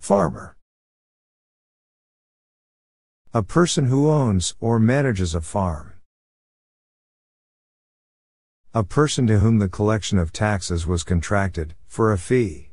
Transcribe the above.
Farmer. A person who owns or manages a farm. A person to whom the collection of taxes was contracted, for a fee.